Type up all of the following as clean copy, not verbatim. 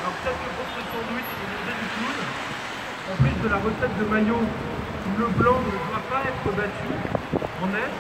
Alors peut-être que pour ce sandwich, il y a du clown, en plus de la recette de maillot où le blanc ne doit pas être battu en neige,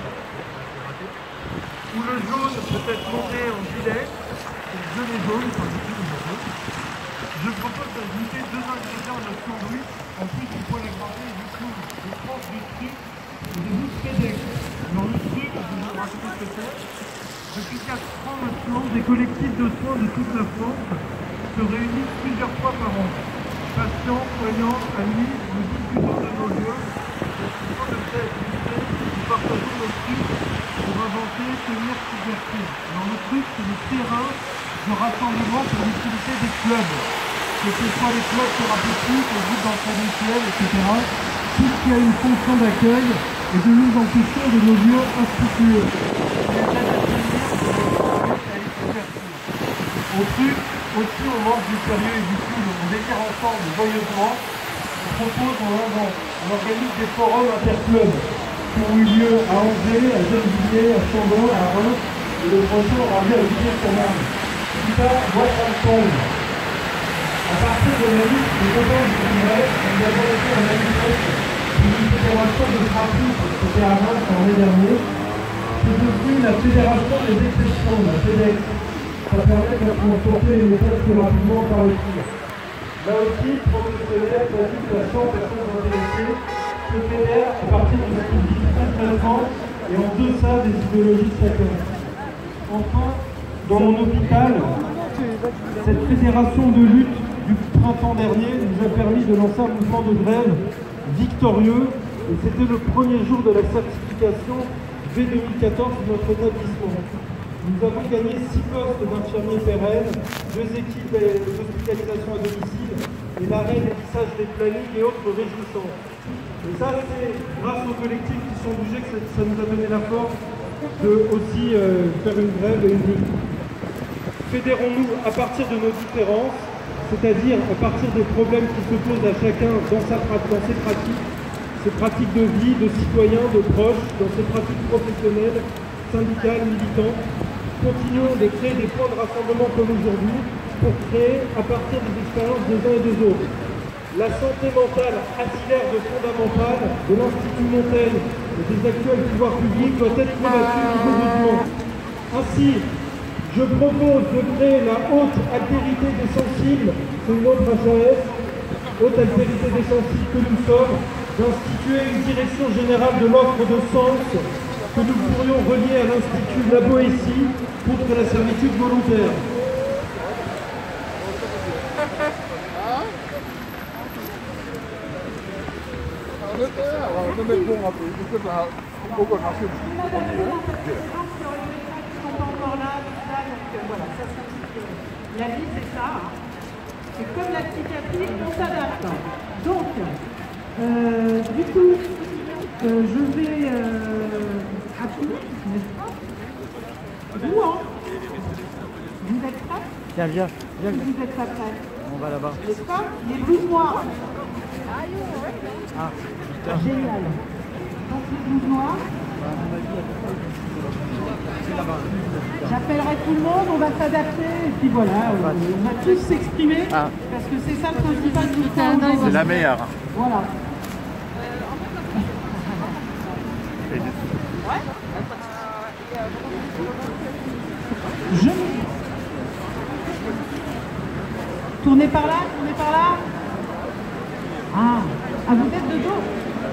où le jaune peut être monté en gilet, et le jaune et jaune, enfin du coup le jaune. Je propose d'ajouter 2 ingrédients à notre sandwich, en plus du poêle à gratter et du clown. Je prends du truc et des bouts de FedEx. Alors le truc, je vais vous raconter ce que c'est. Depuis 4 ans maintenant, des collectifs de soins de toute la France se réunissent plusieurs fois par an. Patients, soignants, amis, nous discutons de nos lieux, discutons de ces activités, nous partageons nos trucs pour inventer, tenir, divertir. Alors le truc, c'est le terrain de rassemblement pour l'utilité des clubs, que ce soit les clubs thérapeutiques, les groupes d'entraide mutuelle, etc. Tout ce qui a une fonction d'accueil et de mise en question de nos lieux institués. Au truc, aussi on manque du sérieux et du cool, on délire ensemble joyeusement, on propose, on invente, on organise des forums interclubs qui ont eu lieu à Angers, à Gennevilliers, à Chambon, à Reims, et le prochain aura lieu à Villiers-sur-Marne. Tout ça doit ensemble. À partir de la liste des copains du Congrès, on a volonté un manifeste une fédération de trafic, c'était à Reims en mai dernier. C'est devenu la fédération des exceptions, la FedEx. Ça permet de transporter les messages plus rapidement par le fil. Là aussi, professionnels, basiques, à 100 personnes intéressées se fédèrent à partir d'une activité concrètement et en deçà des idéologies de chacun. Enfin, dans mon hôpital, cette fédération de lutte du printemps dernier nous a permis de lancer un mouvement de grève victorieux et c'était le premier jour de la certification V2014 de notre établissement. Nous avons gagné 6 postes d'infirmiers pérennes, 2 équipes d'hospitalisation à domicile et l'arrêt des lissages des plannings et autres réjouissances. Et ça, c'est grâce aux collectifs qui sont bougés que ça nous a donné la force de aussi faire une grève et une lutte. Fédérons-nous à partir de nos différences, c'est-à-dire à partir des problèmes qui se posent à chacun dans ses pratiques de vie, de citoyens, de proches, dans ses pratiques professionnelles, syndicales, militantes. Continuons de créer des points de rassemblement comme aujourd'hui pour créer à partir des expériences des uns et des autres. La santé mentale axillaire de fondamentale de l'Institut Montaigne et des actuels pouvoirs publics doit être combattue rigoureusement. Ainsi, je propose de créer la haute altérité des sensibles, c'est une autre HAS, haute altérité des sensibles que nous sommes, d'instituer une direction générale de l'offre de sens que nous pourrions relier à l'Institut La Boétie contre la servitude volontaire. La vie, c'est ça. C'est comme la psychiatrie, on s'adapte. Donc, du coup, je vais à tout, n'est-ce pas? Rouen. Vous êtes prêts? Viens, viens, viens. Vous êtes pas prêts? On va là-bas. N'est-ce pas? Les blouses noires. Ah, putain. Génial. Donc les blouses noires. J'appellerai tout le monde, on va s'adapter, et puis voilà, on va tous s'exprimer, parce que c'est ça le principal du temps. C'est la meilleure. Voilà. Tournez par là, tournez par là. Ah, vous êtes de dos.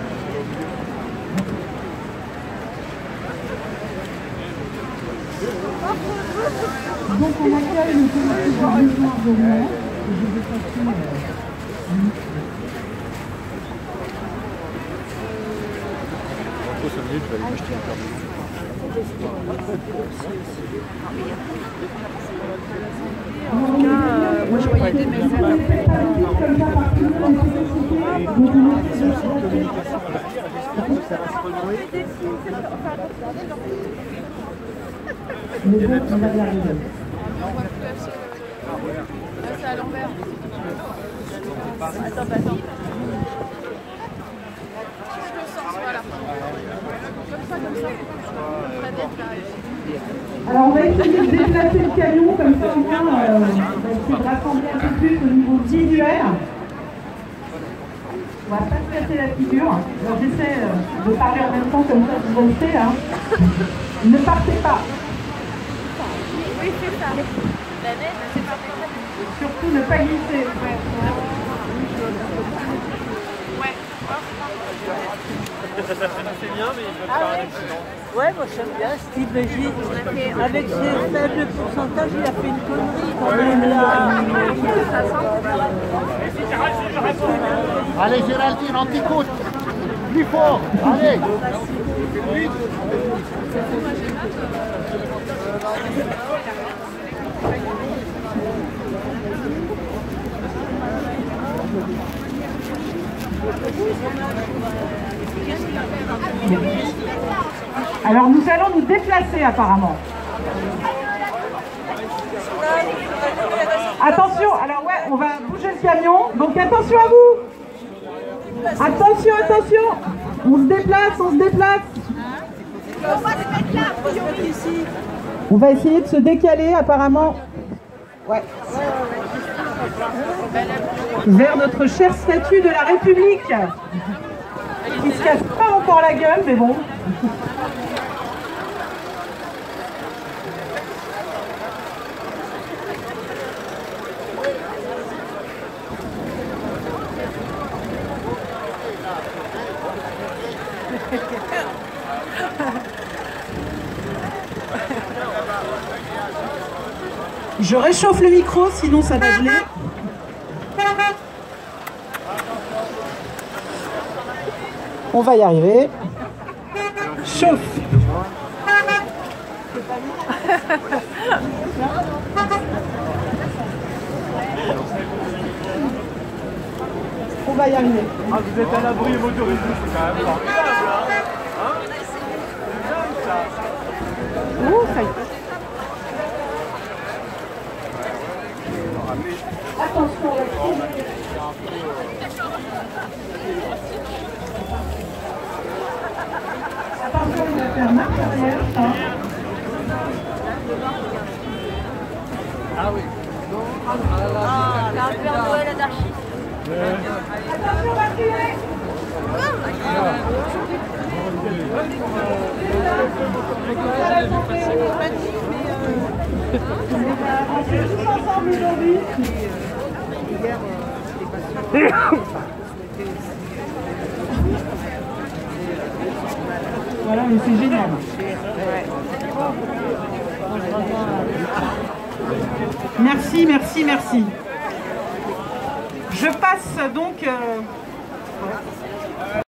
Donc on accueille le collectif de Noir de Rouen, et je vais passer Pour 5 minutes, je vais aller m'acheter un paire de En tout cas, moi je voyais des messages. on va y arriver. C'est à l'envers. Attends, attends. Je le sens, voilà. Comme ça, comme ça. Très bien, là. Alors on va essayer de déplacer le camion, comme ça au moins on va essayer de rassembler un peu plus au niveau visuel. On va pas se casser la figure. Alors j'essaie de parler en même temps, comme ça vous le savez. Hein. Ne partez pas. Oui, c'est ça. La neige, c'est pas très. Surtout ne pas glisser. Ouais. C'est bien, mais il peut faire un accident. Ouais, moi j'aime bien Steve Beggy. Avec ses faibles pourcentages, il a fait une connerie quand même là. Allez Géraldine, anti-côte. Plus fort, allez. Alors nous allons nous déplacer apparemment. Attention, alors ouais, on va bouger le camion, donc attention à vous. Attention, attention. On se déplace, on se déplace. On va se mettre là, ici. On va essayer de se décaler apparemment. Ouais. Vers notre chère statue de la République. Qui se casse pas encore la gueule, mais bon. Je réchauffe le micro, sinon ça va geler. On va y arriver. Chauffe. On va y arriver. Ah, vous êtes à l'abri motorisé, c'est quand même formidable, hein. Ouh, ça y est. Attention, attention, on va faire marche arrière. Ah oui. Ah, là, un Père Noël anarchiste. Attention, on va tirer. On est tous ensemble aujourd'hui. Voilà, mais c'est génial. Merci, merci, merci. Je passe donc...